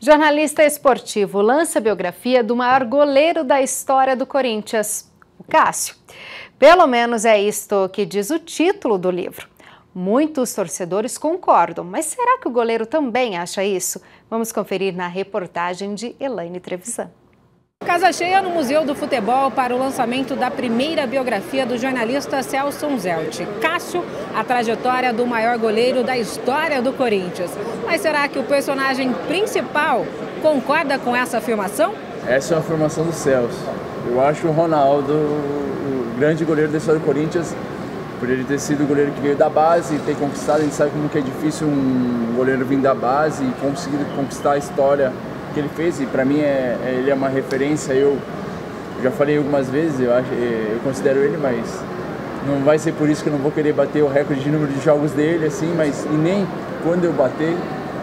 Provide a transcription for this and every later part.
Jornalista esportivo lança a biografia do maior goleiro da história do Corinthians, o Cássio. Pelo menos é isto que diz o título do livro. Muitos torcedores concordam, mas será que o goleiro também acha isso? Vamos conferir na reportagem de Elaine Trevisan. Casa cheia no Museu do Futebol para o lançamento da primeira biografia do jornalista Celso Zelt. Cássio, a trajetória do maior goleiro da história do Corinthians. Mas será que o personagem principal concorda com essa afirmação? Essa é uma afirmação do Celso. Eu acho o Ronaldo o grande goleiro da história do Corinthians, por ele ter sido o goleiro que veio da base, ter conquistado. A gente sabe como que é difícil um goleiro vir da base e conseguir conquistar a história que ele fez, e para mim ele é uma referência. Eu já falei algumas vezes, eu considero ele, mas não vai ser por isso que eu não vou querer bater o recorde de número de jogos dele, assim, mas e nem quando eu bater,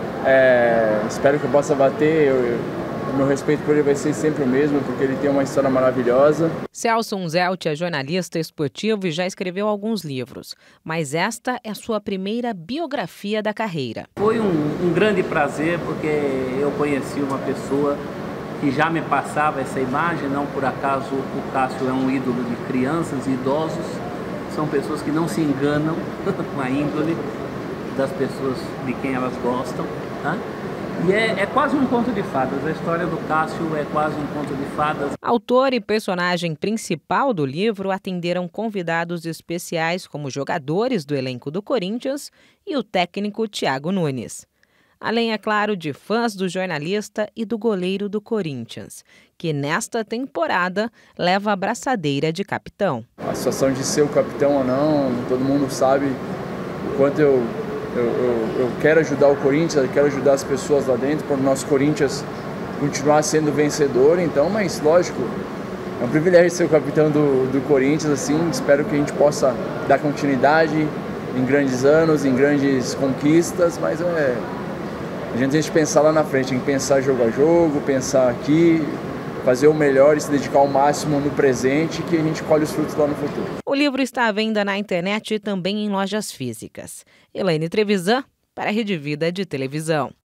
espero que eu possa bater. O meu respeito por ele vai ser sempre o mesmo, porque ele tem uma história maravilhosa. Celso Zelt é jornalista esportivo e já escreveu alguns livros, mas esta é a sua primeira biografia da carreira. Foi um grande prazer, porque eu conheci uma pessoa que já me passava essa imagem. Não por acaso o Cássio é um ídolo de crianças e idosos. São pessoas que não se enganam com a índole das pessoas de quem elas gostam, tá? E é quase um conto de fadas. A história do Cássio é quase um conto de fadas. Autor e personagem principal do livro atenderam convidados especiais como jogadores do elenco do Corinthians e o técnico Thiago Nunes. Além, é claro, de fãs do jornalista e do goleiro do Corinthians, que nesta temporada leva a braçadeira de capitão. A situação de ser o capitão ou não, todo mundo sabe o quanto eu quero ajudar o Corinthians, eu quero ajudar as pessoas lá dentro para o nosso Corinthians continuar sendo vencedor. Então, mas lógico, é um privilégio ser o capitão do Corinthians, assim. Espero que a gente possa dar continuidade em grandes anos, em grandes conquistas, mas a gente tem que pensar lá na frente, tem que pensar jogo a jogo, pensar aqui, fazer o melhor e se dedicar ao máximo no presente, que a gente colhe os frutos lá no futuro. O livro está à venda na internet e também em lojas físicas. Elaine Trevisan, para a Rede Vida de Televisão.